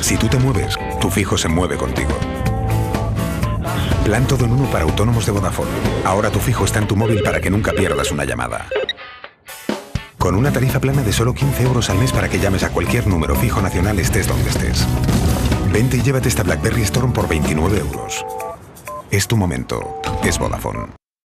Si tú te mueves, tu fijo se mueve contigo. Plan todo en uno para autónomos de Vodafone. Ahora tu fijo está en tu móvil para que nunca pierdas una llamada. Con una tarifa plana de solo 15 euros al mes para que llames a cualquier número fijo nacional estés donde estés. Vente y llévate esta BlackBerry Storm por 29 euros. Es tu momento. Es Vodafone.